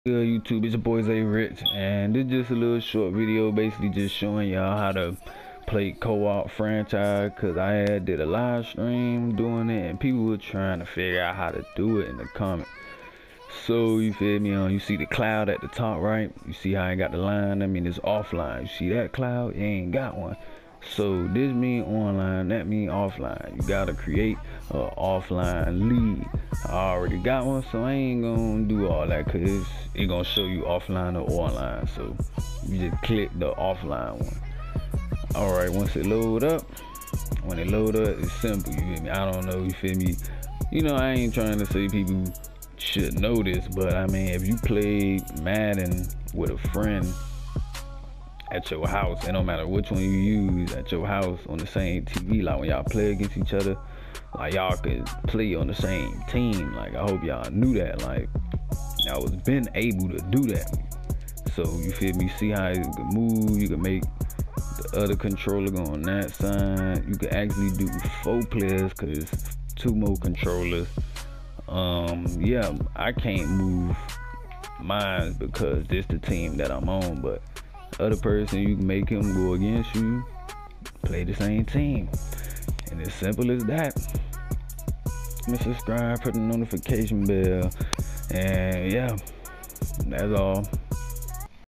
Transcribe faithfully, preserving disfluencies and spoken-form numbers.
Good YouTube, it's your boy Zay Rich, and this is just a little short video basically just showing y'all how to play co-op franchise, because I had did a live stream doing it and people were trying to figure out how to do it in the comments. So you feel me, on you see the cloud at the top right, you see how I got the line, I mean it's offline. You see that cloud, you ain't got one. So this mean online, that mean offline. You gotta create a offline lead. I already got one, so I ain't gonna do all that because it's it gonna show you offline or online. So you just click the offline one. Alright, once it load up, when it load up, it's simple, you feel me? I don't know, you feel me? You know, I ain't trying to say people should know this, but I mean, if you play Madden with a friend at your house, it don't matter which one you use at your house on the same T V, like when y'all play against each other, like y'all could play on the same team. Like I hope y'all knew that, like I was been able to do that. So you feel me, see how you can move, you can make the other controller go on that side, you can actually do four players because two more controllers. Um yeah, I can't move mine because this the team that I'm on, but other person, you can make him go against you, play the same team, and it's simple as that. Subscribe, put the notification bell, and yeah, that's all.